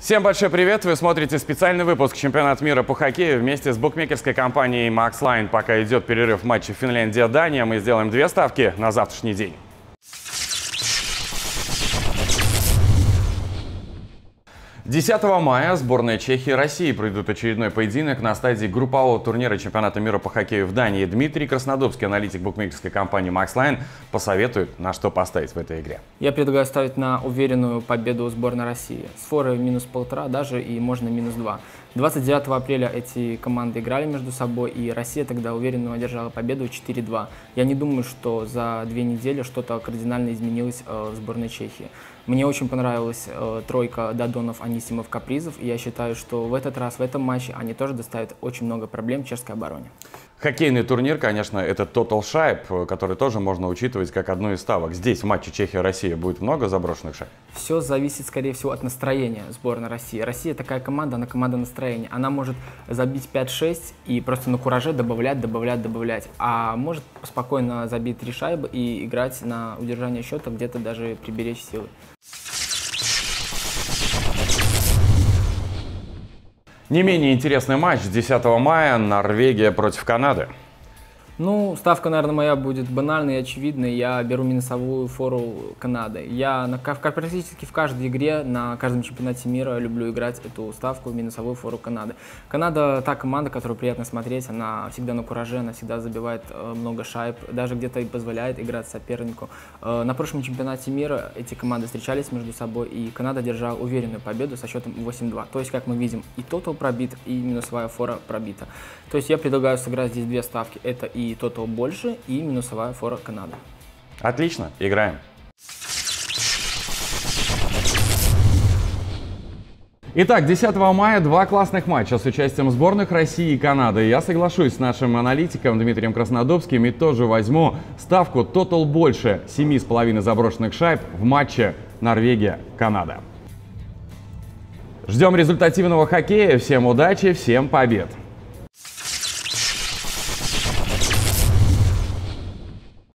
Всем большой привет! Вы смотрите специальный выпуск чемпионата мира по хоккею вместе с букмекерской компанией MaxLine. Пока идет перерыв в матче Финляндия-Дания, мы сделаем две ставки на завтрашний день. 10 мая сборная Чехии и России пройдут очередной поединок на стадии группового турнира чемпионата мира по хоккею в Дании. Дмитрий Краснодубский, аналитик букмекерской компании MaxLine, посоветует, на что поставить в этой игре. Я предлагаю ставить на уверенную победу сборной России. С форой минус 1,5 даже и можно минус 2. 29 апреля эти команды играли между собой, и Россия тогда уверенно одержала победу 4-2. Я не думаю, что за 2 недели что-то кардинально изменилось в сборной Чехии. Мне очень понравилась тройка Додонов, Анисимов, Капризов, и я считаю, что в этот раз, в этом матче они тоже доставят очень много проблем чешской обороне. Хоккейный турнир, конечно, это Total Шайб, который тоже можно учитывать как одну из ставок. Здесь в матче Чехия-Россия будет много заброшенных шайб? Все зависит, скорее всего, от настроения сборной России. Россия такая команда, она команда настроения. Она может забить 5-6 и просто на кураже добавлять. А может спокойно забить 3 шайбы и играть на удержание счета, где-то даже приберечь силы. Не менее интересный матч 10 мая. Норвегия против Канады. Ну, ставка, наверное, моя будет банальной и очевидной. Я беру минусовую фору Канады. Я практически в каждой игре, на каждом чемпионате мира люблю играть эту ставку, минусовую фору Канады. Канада та команда, которую приятно смотреть. Она всегда на кураже, она всегда забивает много шайб, даже где-то и позволяет играть сопернику. На прошлом чемпионате мира эти команды встречались между собой, и Канада держала уверенную победу со счетом 8-2. То есть, как мы видим, и тотал пробит, и минусовая фора пробита. То есть я предлагаю сыграть здесь две ставки. Это и тотал больше, и минусовая фора Канады. Отлично, играем. Итак, 10 мая два классных матча с участием сборных России и Канады. Я соглашусь с нашим аналитиком Дмитрием Краснодубским и тоже возьму ставку тотал больше 7,5 заброшенных шайб в матче Норвегия-Канада. Ждем результативного хоккея. Всем удачи, всем побед!